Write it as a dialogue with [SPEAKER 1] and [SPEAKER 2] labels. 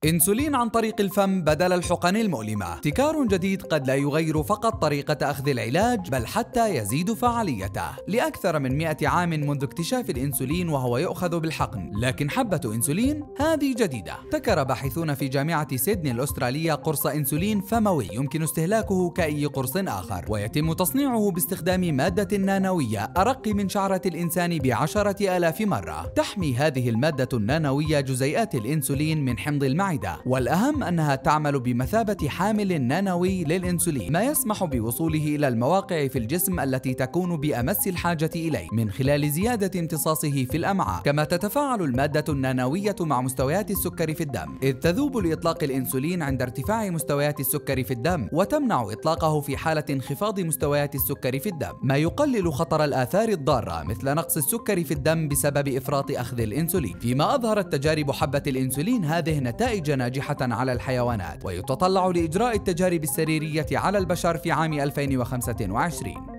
[SPEAKER 1] انسولين عن طريق الفم بدل الحقن المؤلمة. ابتكار جديد قد لا يغير فقط طريقة أخذ العلاج بل حتى يزيد فعاليته. لأكثر من 100 عام منذ اكتشاف الإنسولين وهو يؤخذ بالحقن، لكن حبة إنسولين هذه جديدة. ابتكر باحثون في جامعة سيدني الأسترالية قرص إنسولين فموي يمكن استهلاكه كأي قرص آخر، ويتم تصنيعه باستخدام مادة نانوية أرق من شعرة الإنسان ب10,000 مرة. تحمي هذه المادة النانوية جزيئات الإنسولين من حمض المعدة، والأهم أنها تعمل بمثابة حامل نانوي للإنسولين، ما يسمح بوصوله إلى المواقع في الجسم التي تكون بأمس الحاجة إليه من خلال زيادة امتصاصه في الأمعاء. كما تتفاعل المادة النانوية مع مستويات السكر في الدم، إذ تذوب لإطلاق الإنسولين عند ارتفاع مستويات السكر في الدم، وتمنع إطلاقه في حالة انخفاض مستويات السكر في الدم، ما يقلل خطر الآثار الضارة مثل نقص السكر في الدم بسبب إفراط أخذ الإنسولين. فيما أظهرت تجارب حبة الإنسولين هذه نتائج ناجحة على الحيوانات، ويتطلع لإجراء التجارب السريرية على البشر في عام 2025.